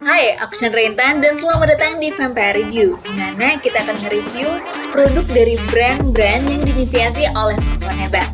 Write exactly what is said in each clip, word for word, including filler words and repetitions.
Hai, aku Chandra Intan dan selamat datang di Vampire Review, di mana kita akan nge-review produk dari brand-brand yang diinisiasi oleh perempuan hebat.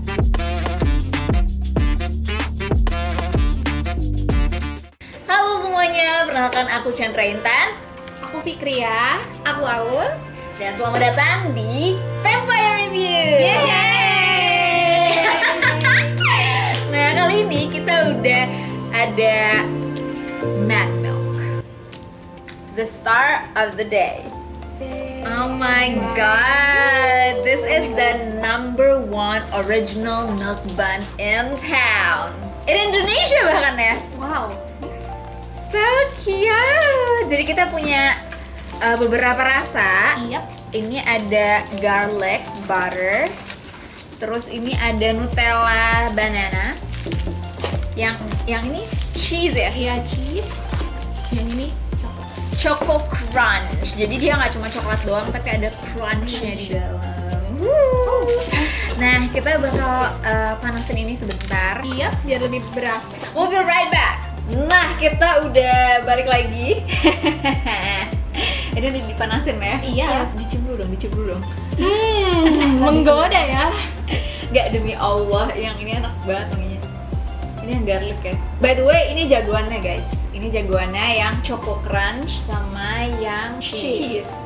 Halo semuanya, perkenalkan aku Chandra Intan, aku Fikria, aku Aul, dan selamat datang di Vampire Review. Yeay! Nah, kali ini kita udah ada Mad Milk, the star of the day. Oh my god, this is the number one original milk bun in town, in Indonesia bahkan ya. Wow, So cute. Jadi kita punya uh, beberapa rasa. Yep. Ini ada garlic butter, terus ini ada Nutella banana. Yang yang ini cheese ya? Iya, cheese. Yang ini coklat. Choco crunch. Jadi dia nggak cuma coklat doang, tapi ada crunchnya di dalam. Nah, kita bakal uh, panasin ini sebentar. Iya, biar lebih berasa. We'll be right back. Nah, kita udah balik lagi. Ini udah dipanasin ya? Iya. Dicium dulu dong, dicium dulu dong. Hmm, menggoda ya. Gak, demi Allah, yang ini enak banget wanginya. Ini yang garlic ya. By the way, ini jagoannya guys. Ini jagoannya yang choco crunch sama yang cheese. Cheese.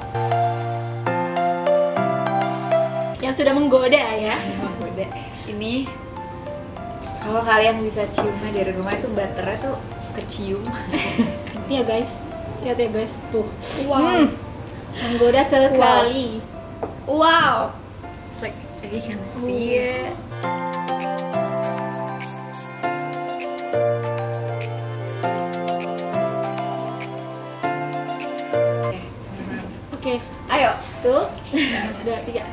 Yang sudah menggoda ya. Menggoda. Ini kalau kalian bisa ciumnya dari rumah itu butternya tuh kecium. Iya guys, lihat ya guys tuh. Wow. Hmm. Menggoda sekali. Wow. It's like if you can see it. Oke, ayo tuh. Dua, tiga.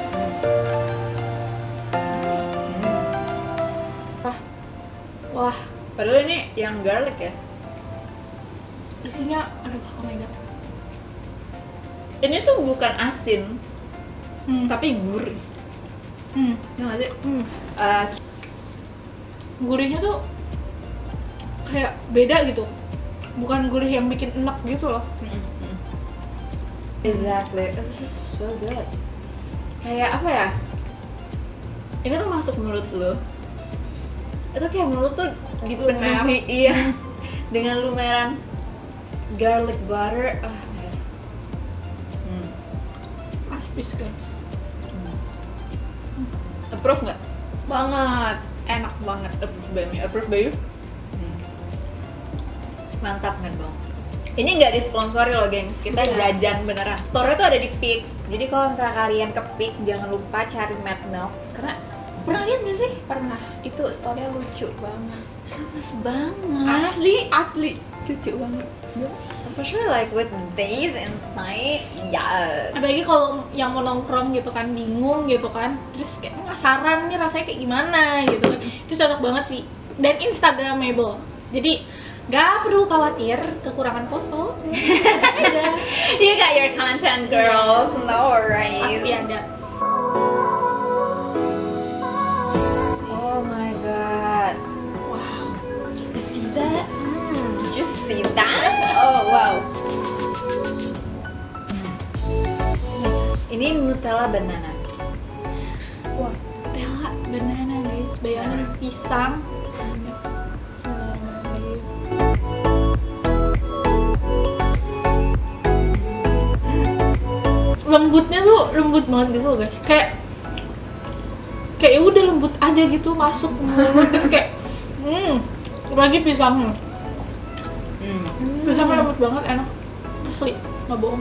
Wah, wah. Padahal ini yang garlic ya. Isinya, aduh, oh my god. Ini tuh bukan asin, Hmm. tapi gurih. Hmm. Nggak nggak sih? Hmm. Uh, Gurihnya tuh kayak beda gitu. Bukan gurih yang bikin enak gitu loh. Exactly. This is so good. Kayak apa ya? Ini tuh masuk mulut lo. Itu kayak mulut tuh dipenuhi, iya, dengan lumeran garlic butter. Ah, man. Hmm. Aspis guys. Approve nggak? Banget. Enak banget. Approve by me. Approve by you? Hmm. Mantap kan bang? Ini nggak disponsori loh gengs, kita Iya. jajan beneran. Store-nya tuh ada di Peak. Jadi kalau misalnya kalian ke Peak, jangan lupa cari Mad Milk. Karena pernah lihat nggak sih? Pernah. Itu story-nya lucu banget. Gemes banget. Asli, asli. Lucu banget. Yes. Especially like with days inside. Yes. Apalagi kalau yang mau nongkrong gitu kan, bingung gitu kan. Terus kayak penasaran nih rasanya kayak gimana gitu kan. Itu cocok banget sih. Dan instagramable. Jadi gak perlu khawatir kekurangan foto. Aja. You got your content, girls. No worries. Pasti ada. Oh my god. Wow. You see that? Hmm, did you see that? Oh wow. Ini Nutella banana. Wah, Nutella banana guys. Bayangin pisang. Lembutnya tuh lembut banget gitu loh guys. Kayak kayak ya udah lembut aja gitu masuk ke mulut. Terus kayak hmm, lagi pisangnya. Hmm. Pisangnya lembut banget, enak. Asli, nggak bohong.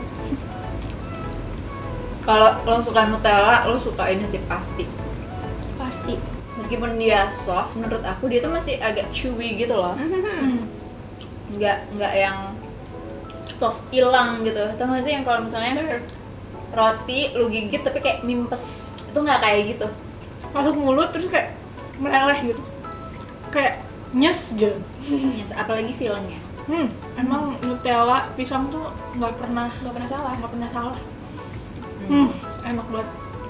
Kalau lo suka Nutella, lo suka ini sih pasti. Pasti. Meskipun dia soft, menurut aku dia tuh masih agak chewy gitu loh. Hmm. Nggak nggak yang soft hilang gitu. Tau nggak sih yang kalau misalnya roti lu gigit tapi kayak mimpes, itu nggak kayak gitu. Masuk mulut terus kayak meleleh gitu. Kayak nyes gitu. Yes, apalagi feelingnya. Hmm, emang Nutella pisang tuh nggak pernah nggak pernah salah, nggak pernah salah. Hmm, enak banget.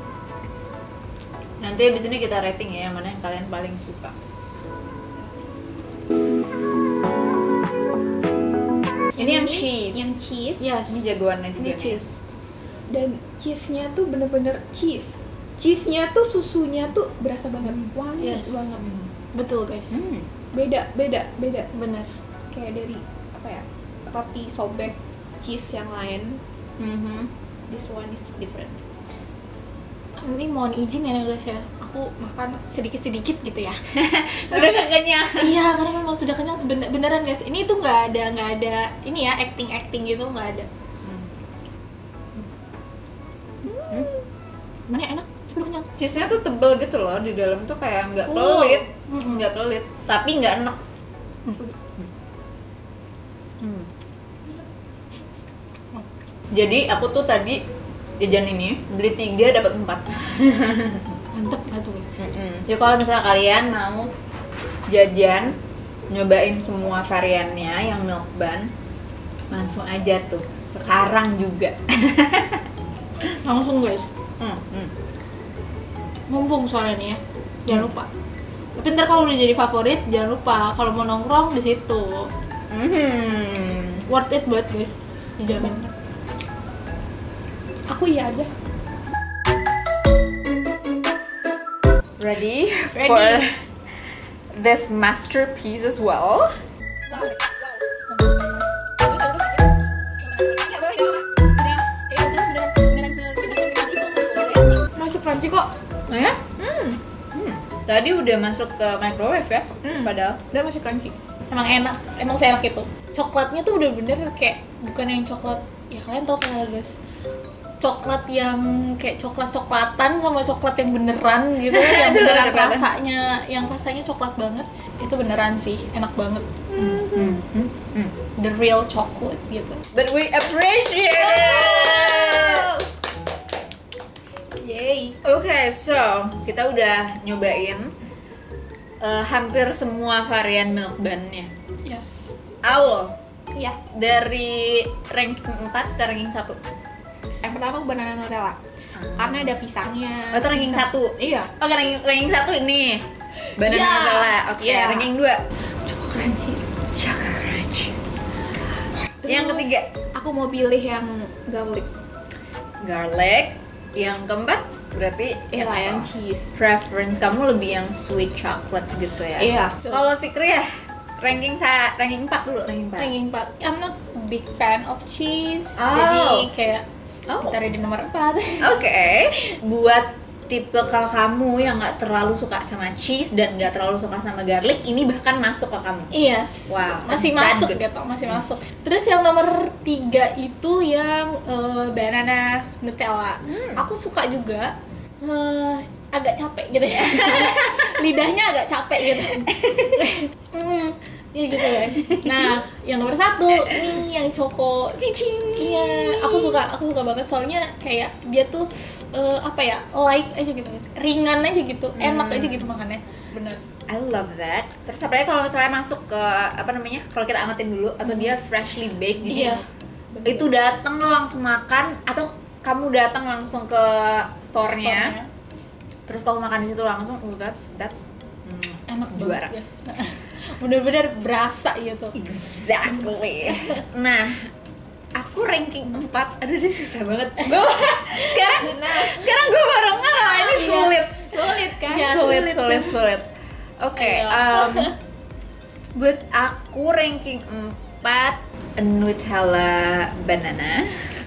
Nanti abis ini kita rating ya, yang mana yang kalian paling suka. Ini yang cheese. Yang cheese. Yes. Ini jagoannya juga. Ini nih. cheese. Dan cheese-nya tuh bener-bener cheese. Cheese-nya tuh susunya tuh berasa banget, wangi Yes. banget. Hmm. Betul guys. Hmm. Beda, beda, beda. Bener. Kayak dari apa ya? Roti sobek cheese yang lain. Mhm. This one is different. Ini mohon izin ya guys ya, aku makan sedikit-sedikit gitu ya. Udah gak kenyang. Iya, karena memang sudah kenyang sebener- beneran guys. Ini tuh nggak ada nggak ada ini ya acting acting gitu nggak ada. Hmm. Mana enak, udah kenyang. Cheese-nya tuh tebel gitu loh, di dalam tuh kayak nggak Full. pelit, Mm-mm. nggak pelit, tapi nggak enak. Hmm. Jadi aku tuh tadi jajan ini beli tiga dapat empat. Mantep nggak tuh guys? Jadi kalau misalnya kalian mau jajan nyobain semua variannya yang milk bun, langsung aja tuh sekarang juga. Langsung guys. Hmm, hmm. Mumpung soalnya nih ya, jangan lupa. Tapi ntar kalau udah jadi favorit, jangan lupa kalau mau nongkrong di situ. Hmm. Worth it banget guys, dijamin. Aku iya aja. Ready, Ready. for this masterpiece as well? Masuk crunchy kok. Oh ya? Hmm. Hmm. Tadi udah masuk ke microwave ya? Hmm. Padahal. Udah masih crunchy. Emang enak, emang seenak itu. Coklatnya tuh udah bener kayak bukan yang coklat. Ya kalian tau kan guys. Coklat yang kayak coklat-coklatan sama coklat yang beneran gitu, yang beneran Coklat-coklatan. rasanya, yang rasanya coklat banget. Itu beneran sih, enak banget. Hmm. Hmm. Hmm. The real chocolate gitu. But we appreciate it. Yay. Oke, so kita udah nyobain uh, hampir semua varian milk bun-nya. Yes. Awal Iya. dari ranking empat ke ranking satu. Yang pertama banana Nutella. Karena ada pisangnya. Oh, itu ranking pisang- satu. Iya. Oke, ranking, ranking satu ini banana Iya. Nutella. Oke, Iya. ranking dua Cukup keren sih. Chocolate Crunch. Terus, Yang ketiga aku mau pilih yang garlic. garlic. Yang keempat berarti Iya, apa? yang cheese. Preference kamu lebih yang sweet chocolate gitu ya? Iya. Kalau Fikri ya ranking sa ranking empat dulu, ranking empat. Ranking empat. I'm not big fan of cheese. Oh. Jadi kayak Oh. taruh di nomor empat. Oke. Buat tipe kalau kamu yang nggak terlalu suka sama cheese dan nggak terlalu suka sama garlic, ini bahkan masuk ke kamu. Yes. Wow, Masih that masuk good. gitu, masih masuk. Terus yang nomor tiga itu yang eh, banana Nutella. Hmm. Aku suka juga. eh, agak capek gitu ya. Lidahnya agak capek gitu. Hmm, ya gitu guys. Nah, yang nomor satu nih yang choco cicing. Iya, aku suka, aku suka banget soalnya kayak dia tuh eh, apa ya, light aja gitu guys, ringan aja gitu, enak Hmm. aja gitu makannya. Bener. I love that. Terus apalagi kalau misalnya masuk ke apa namanya? Kalau kita angetin dulu atau dia freshly baked jadi Iya. itu datang lo langsung makan atau kamu datang langsung ke store-nya, Store-nya. terus kamu makan di situ langsung, oh, that's that's hmm, Enak juara. banget ya. Bener-bener berasa gitu. Exactly. Nah, aku ranking empat. Aduh, ini susah banget. Gua sekarang sekarang gue baru nggak ini Iya. sulit. Sulit kan? Sulit, sulit, sulit, sulit. Oke, Ayo. um, buat aku ranking empat Nutella banana.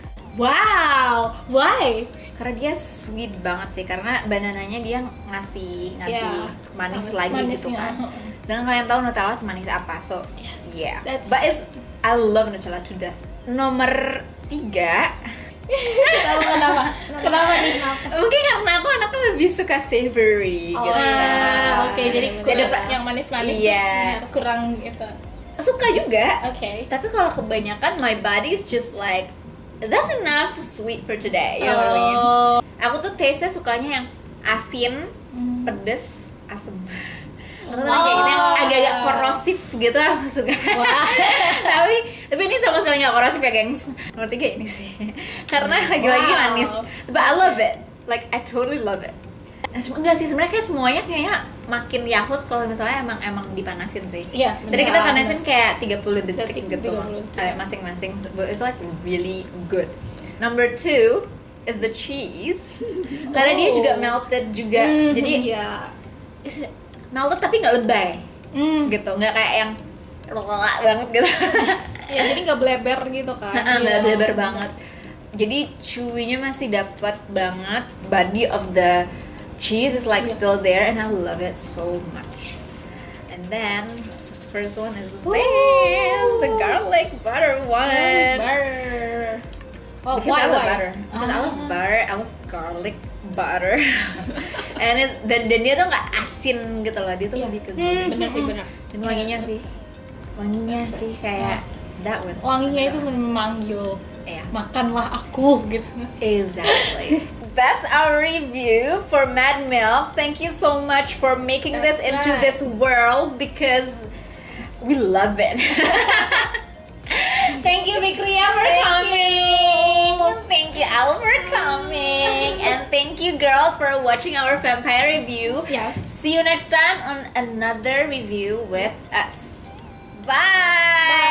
Wow, why? Karena dia sweet banget sih, karena banananya dia ngasih ngasih Iya. manis Manis- lagi gitu manisnya. kan. Dan kalian tahu Nutella semanis apa, so Yes, yeah. that's- But it's I love Nutella to death. Nomor tiga, Tahu kenapa? Kenapa nih? mungkin karena aku anaknya lebih suka savory Oh, gitu. ah, oke, jadi Jadi kurang yang manis-manis iya. tuh kurang gitu. suka juga. Oke. Tapi kalau kebanyakan my body is just like that's enough sweet for today. You know what I mean? Oh. Aku tuh taste-nya sukanya yang asin, Hmm. pedes, asem. Aku tuh kayak gitu yang agak-agak korosif gitu aku suka. Wah. tapi tapi ini sama sekali nggak korosif ya, gengs. Nomor tiga ini sih. Karena lagi-lagi Wow. manis. But I love it. Like I totally love it. Eh, sem- enggak sih, sebenarnya kayak semuanya kayaknya makin yahut kalau misalnya emang emang dipanasin sih. Iya, Tadi kita benar. panasin kayak tiga puluh detik Detik, gitu tiga puluh mas- eh, masing-masing. So, but it's like really good. Number two is the cheese. Karena dia Oh. juga melted juga. Hmm, Jadi iya. melted tapi nggak lebay Hmm. gitu, nggak kayak yang lelak banget gitu. Ya, jadi nggak bleber gitu kan. Heeh, Iya. nggak lebar banget. Jadi chewy-nya masih dapat banget. Body of the cheese is like Iya. still there and I love it so much. And then first one is Woo! this, the garlic butter one. Butter. Oh, Because I why, love why? butter. Because I love Ah. butter. I love garlic butter. And it, dan dan dia tuh nggak asin gitu loh. Dia tuh Iya. lebih ke Hmm, gurih. bener sih, bener. Dan wanginya Iya, sih, wanginya sih kayak that one. Wanginya itu memanggil, Iya. makanlah aku gitu. Exactly. That's our review for Mad Milk. Thank you so much for making this That's into right. this world because we love it. Thank you, Vikria, for coming. Thank you, Al, for coming. And thank you, girls, for watching our vampire review. Yes. See you next time on another review with us. Bye.